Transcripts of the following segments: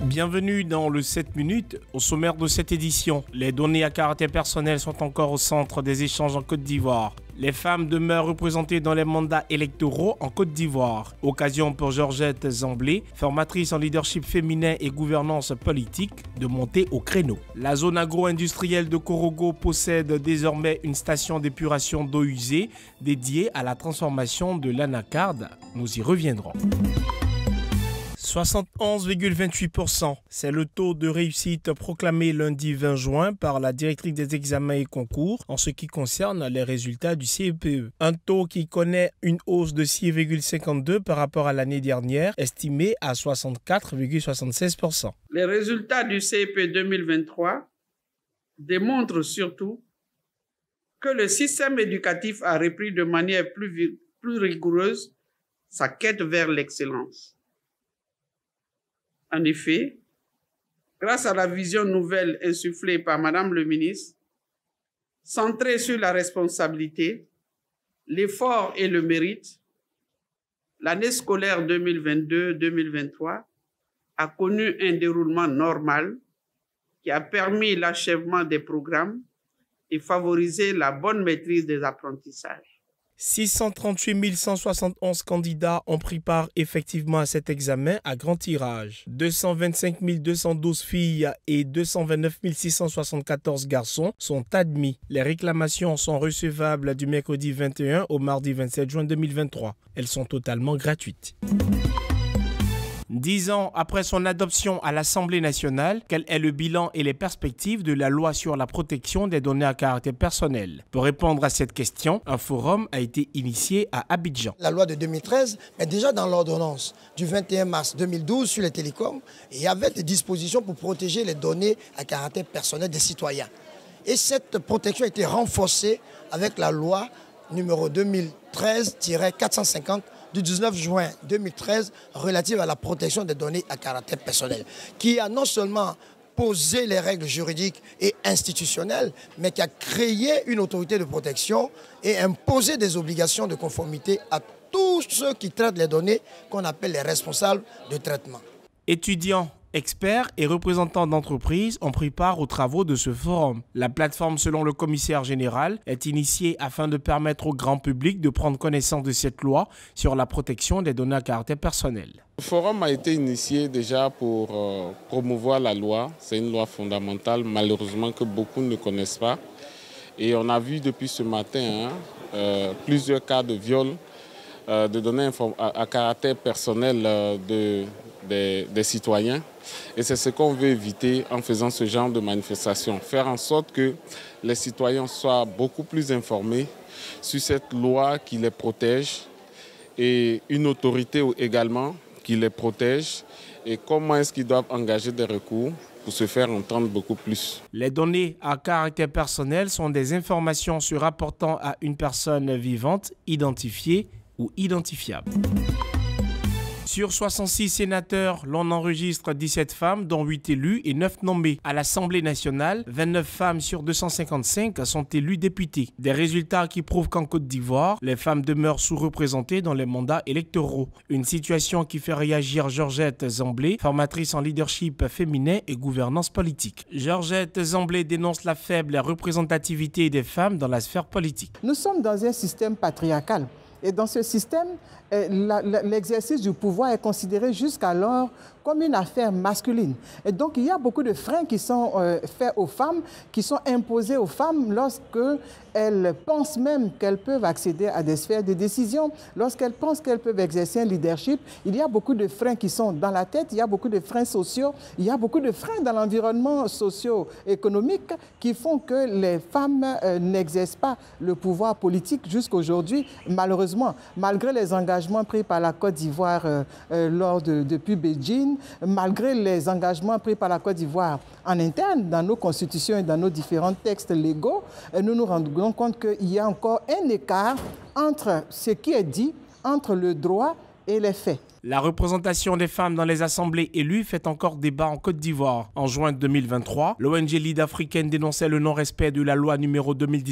Bienvenue dans le 7 minutes. Au sommaire de cette édition, les données à caractère personnel sont encore au centre des échanges en Côte d'Ivoire. Les femmes demeurent représentées dans les mandats électoraux en Côte d'Ivoire. Occasion pour Georgette Zamblé, formatrice en leadership féminin et gouvernance politique, de monter au créneau. La zone agro-industrielle de Korogo possède désormais une station d'épuration d'eau usée dédiée à la transformation de l'anacarde. Nous y reviendrons. 71,28%, c'est le taux de réussite proclamé lundi 20 juin par la directrice des examens et concours en ce qui concerne les résultats du CEPE. Un taux qui connaît une hausse de 6,52 par rapport à l'année dernière, estimé à 64,76%. Les résultats du CEPE 2023 démontrent surtout que le système éducatif a repris de manière plus rigoureuse sa quête vers l'excellence. En effet, grâce à la vision nouvelle insufflée par Madame le ministre, centrée sur la responsabilité, l'effort et le mérite, l'année scolaire 2022-2023 a connu un déroulement normal qui a permis l'achèvement des programmes et favorisé la bonne maîtrise des apprentissages. 638 171 candidats ont pris part effectivement à cet examen à grand tirage. 225 212 filles et 229 674 garçons sont admis. Les réclamations sont recevables du mercredi 21 au mardi 27 juin 2023. Elles sont totalement gratuites. 10 ans après son adoption à l'Assemblée nationale, quel est le bilan et les perspectives de la loi sur la protection des données à caractère personnel? Pour répondre à cette question, un forum a été initié à Abidjan. La loi de 2013, mais déjà dans l'ordonnance du 21 mars 2012 sur les télécoms, il y avait des dispositions pour protéger les données à caractère personnel des citoyens. Et cette protection a été renforcée avec la loi numéro 2013-450 du 19 juin 2013 relative à la protection des données à caractère personnel, qui a non seulement posé les règles juridiques et institutionnelles, mais qui a créé une autorité de protection et imposé des obligations de conformité à tous ceux qui traitent les données qu'on appelle les responsables de traitement. Étudiants, experts et représentants d'entreprises ont pris part aux travaux de ce forum. La plateforme, selon le commissaire général, est initiée afin de permettre au grand public de prendre connaissance de cette loi sur la protection des données à caractère personnel. Le forum a été initié déjà pour promouvoir la loi. C'est une loi fondamentale, malheureusement, que beaucoup ne connaissent pas. Et on a vu depuis ce matin plusieurs cas de viol de données à caractère personnel des citoyens. Et c'est ce qu'on veut éviter en faisant ce genre de manifestation. Faire en sorte que les citoyens soient beaucoup plus informés sur cette loi qui les protège et une autorité également qui les protège et comment est-ce qu'ils doivent engager des recours pour se faire entendre beaucoup plus. Les données à caractère personnel sont des informations se rapportant à une personne vivante, identifiée ou identifiable. Sur 66 sénateurs, l'on enregistre 17 femmes, dont 8 élus et 9 nommés. À l'Assemblée nationale, 29 femmes sur 255 sont élues députées. Des résultats qui prouvent qu'en Côte d'Ivoire, les femmes demeurent sous-représentées dans les mandats électoraux. Une situation qui fait réagir Georgette Zamblé, formatrice en leadership féminin et gouvernance politique. Georgette Zamblé dénonce la faible représentativité des femmes dans la sphère politique. Nous sommes dans un système patriarcal. Et dans ce système, l'exercice du pouvoir est considéré jusqu'alors comme une affaire masculine. Et donc, il y a beaucoup de freins qui sont faits aux femmes, qui sont imposés aux femmes lorsqu'elles pensent même qu'elles peuvent accéder à des sphères de décision, lorsqu'elles pensent qu'elles peuvent exercer un leadership. Il y a beaucoup de freins qui sont dans la tête, il y a beaucoup de freins sociaux, il y a beaucoup de freins dans l'environnement socio-économique qui font que les femmes n'exercent pas le pouvoir politique jusqu'aujourd'hui, malheureusement, malgré les engagements pris par la Côte d'Ivoire depuis Beijing, malgré les engagements pris par la Côte d'Ivoire en interne, dans nos constitutions et dans nos différents textes légaux, nous nous rendons compte qu'il y a encore un écart entre ce qui est dit, entre le droit et les faits. La représentation des femmes dans les assemblées élues fait encore débat en Côte d'Ivoire. En juin 2023, l'ONG Lead africaine dénonçait le non-respect de la loi numéro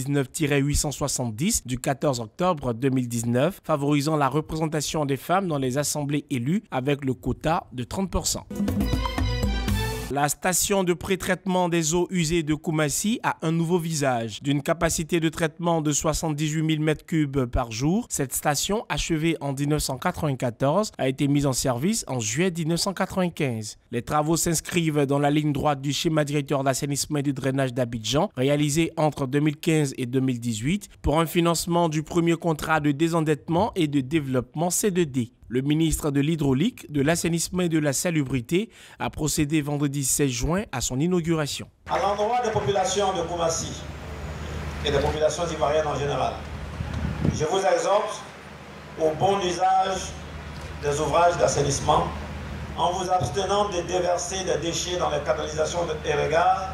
2019-870 du 14 octobre 2019, favorisant la représentation des femmes dans les assemblées élues avec le quota de 30%. La station de pré-traitement des eaux usées de Koumassi a un nouveau visage. D'une capacité de traitement de 78 000 m3 par jour, cette station, achevée en 1994, a été mise en service en juillet 1995. Les travaux s'inscrivent dans la ligne droite du schéma directeur d'assainissement et de drainage d'Abidjan, réalisé entre 2015 et 2018, pour un financement du premier contrat de désendettement et de développement C2D. Le ministre de l'Hydraulique, de l'Assainissement et de la Salubrité a procédé vendredi 16 juin à son inauguration. À l'endroit des populations de Koumassi et des populations ivoiriennes en général, je vous exhorte au bon usage des ouvrages d'assainissement en vous abstenant de déverser des déchets dans les canalisations et regards,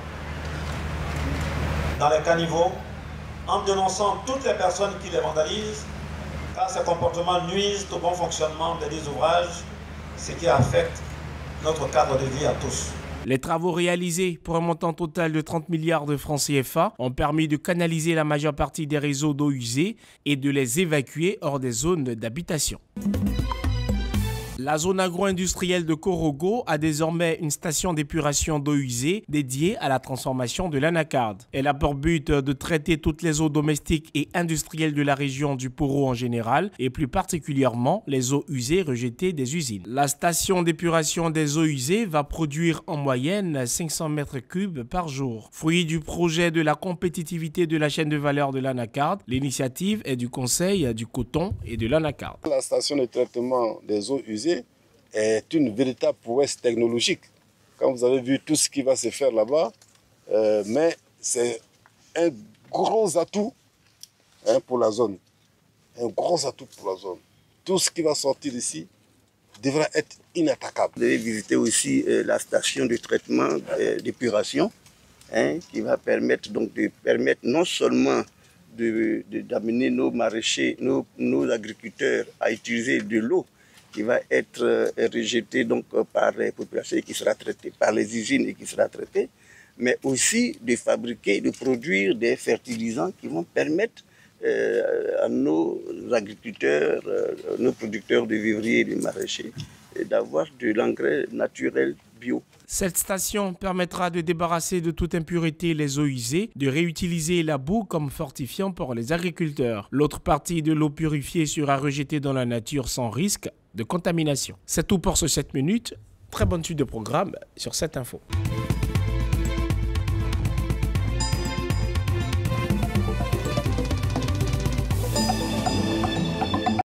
dans les caniveaux, en dénonçant toutes les personnes qui les vandalisent, car ces comportements nuisent au bon fonctionnement des ouvrages, ce qui affecte notre cadre de vie à tous. Les travaux réalisés pour un montant total de 30 milliards de francs CFA ont permis de canaliser la majeure partie des réseaux d'eau usée et de les évacuer hors des zones d'habitation. La zone agro-industrielle de Korogo a désormais une station d'épuration d'eau usée dédiée à la transformation de l'anacarde. Elle a pour but de traiter toutes les eaux domestiques et industrielles de la région du Poro en général et plus particulièrement les eaux usées rejetées des usines. La station d'épuration des eaux usées va produire en moyenne 500 m3 par jour. Fruit du projet de la compétitivité de la chaîne de valeur de l'anacarde, l'initiative est du Conseil du coton et de l'anacarde. La station de traitement des eaux usées est une véritable prouesse technologique. Quand vous avez vu tout ce qui va se faire là-bas, mais c'est un gros atout pour la zone. Un gros atout pour la zone. Tout ce qui va sortir ici devra être inattaquable. Vous avez visité aussi la station de traitement d'épuration qui va permettre, non seulement d'amener nos maraîchers, nos agriculteurs à utiliser de l'eau qui va être rejeté par les populations et qui sera traité par les usines et qui sera traité, mais aussi de fabriquer, de produire des fertilisants qui vont permettre à nos agriculteurs, nos producteurs de vivriers et de maraîchers d'avoir de l'engrais naturel bio. Cette station permettra de débarrasser de toute impureté les eaux usées, de réutiliser la boue comme fortifiant pour les agriculteurs. L'autre partie de l'eau purifiée sera rejetée dans la nature sans risque de contamination. C'est tout pour ce 7 minutes. Très bonne suite de programme sur cette info.